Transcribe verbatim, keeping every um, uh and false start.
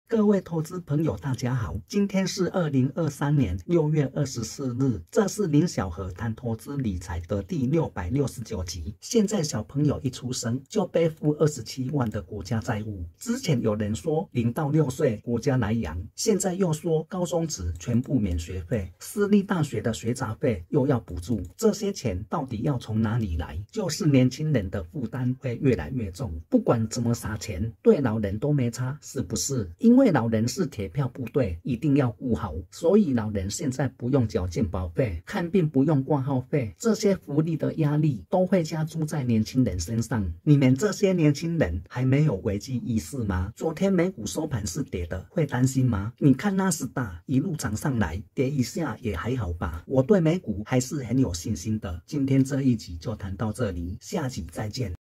各位投资朋友，大家好，今天是二零二三年六月二十四日，这是林小河谈投资理财的第六百六十九集。现在小朋友一出生就背负二十七万的国家债务，之前有人说零到六岁国家来养，现在又说高中职全部免学费，私立大学的学杂费又要补助，这些钱到底要从哪里来？就是年轻人的负担会越来越重，不管怎么撒钱，对老人都没差，是不是？因为老人是铁票部队，一定要顾好，所以老人现在不用缴健保费，看病不用挂号费，这些福利的压力都会加诸在年轻人身上。你们这些年轻人还没有危机意识吗？昨天美股收盘是跌的，会担心吗？你看纳斯达一路涨上来，跌一下也还好吧。我对美股还是很有信心的。今天这一集就谈到这里，下集再见。